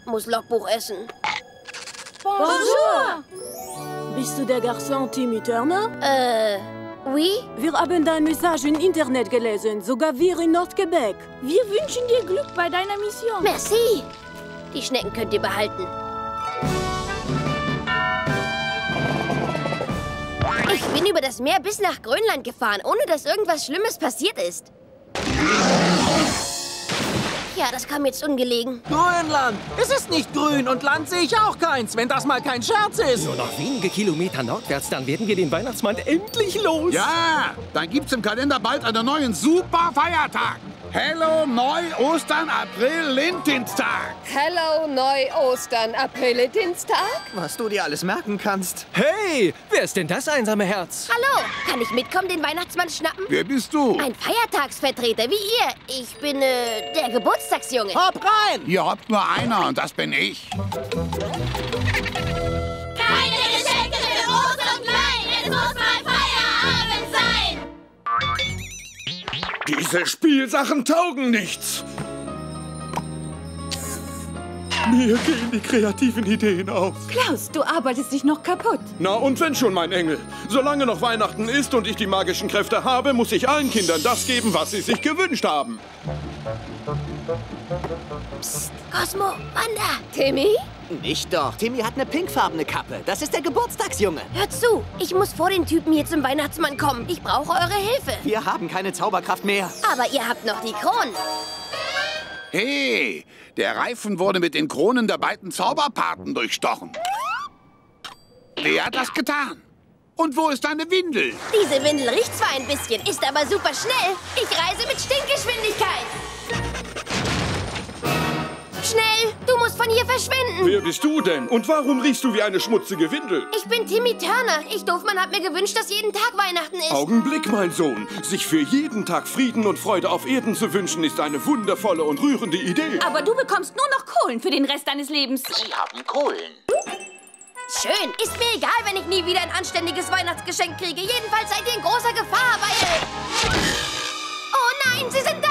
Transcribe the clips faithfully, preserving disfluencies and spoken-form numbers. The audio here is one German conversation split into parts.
muss Logbuch essen. Bonjour! Bist du der Garçon Timmy Turner? Äh, oui? Wir haben dein Message im Internet gelesen, sogar wir in Nordquebec. Wir wünschen dir Glück bei deiner Mission. Merci! Die Schnecken könnt ihr behalten. Ich bin über das Meer bis nach Grönland gefahren, ohne dass irgendwas Schlimmes passiert ist. Ja, das kam jetzt ungelegen. Grönland! Es ist nicht grün und Land sehe ich auch keins, wenn das mal kein Scherz ist. Nur noch wenige Kilometer nordwärts, dann werden wir den Weihnachtsmann endlich los. Ja, dann gibt's im Kalender bald einen neuen super Feiertag. Hello, Neu, Ostern, April, Lintinstag. Hello, Neu, Ostern, April, Dienstag. Was du dir alles merken kannst. Hey, wer ist denn das einsame Herz? Hallo, kann ich mitkommen, den Weihnachtsmann schnappen? Wer bist du? Ein Feiertagsvertreter wie ihr. Ich bin, äh, der Geburtstagsjunge. Hopp rein! Hier hoppt nur einer und das bin ich. Keine Geschenke für groß und klein, es muss mal Feierabend sein. Diese Spielsachen taugen nichts. Mir gehen die kreativen Ideen aus. Klaus, du arbeitest dich noch kaputt. Na und wenn schon, mein Engel. Solange noch Weihnachten ist und ich die magischen Kräfte habe, muss ich allen Kindern das geben, was sie sich gewünscht haben. Psst, Cosmo, Wanda. Timmy? Nicht doch. Timmy hat eine pinkfarbene Kappe. Das ist der Geburtstagsjunge. Hört zu, ich muss vor den Typen hier zum Weihnachtsmann kommen. Ich brauche eure Hilfe. Wir haben keine Zauberkraft mehr. Aber ihr habt noch die Kronen. Hey, der Reifen wurde mit den Kronen der beiden Zauberpaten durchstochen. Wer hat das getan? Und wo ist deine Windel? Diese Windel riecht zwar ein bisschen, ist aber super schnell. Ich reise mit Stinkgeschwindigkeit. Schnell, du musst von hier verschwinden. Wer bist du denn? Und warum riechst du wie eine schmutzige Windel? Ich bin Timmy Turner. Ich Doofmann hab mir gewünscht, dass jeden Tag Weihnachten ist. Augenblick, mein Sohn. Sich für jeden Tag Frieden und Freude auf Erden zu wünschen, ist eine wundervolle und rührende Idee. Aber du bekommst nur noch Kohlen für den Rest deines Lebens. Sie haben Kohlen. Schön, ist mir egal, wenn ich nie wieder ein anständiges Weihnachtsgeschenk kriege. Jedenfalls seid ihr in großer Gefahr, weil... Oh nein, sie sind da!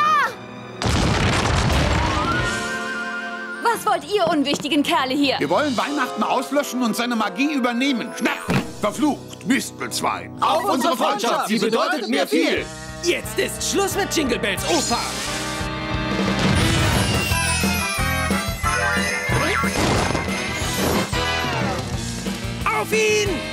Was wollt ihr unwichtigen Kerle hier? Wir wollen Weihnachten auslöschen und seine Magie übernehmen. Schnell! Verflucht, Mistelzwein. Auf unsere Freundschaft, sie bedeutet mir viel. Jetzt ist Schluss mit Jingle Bells Opa. Auf ihn!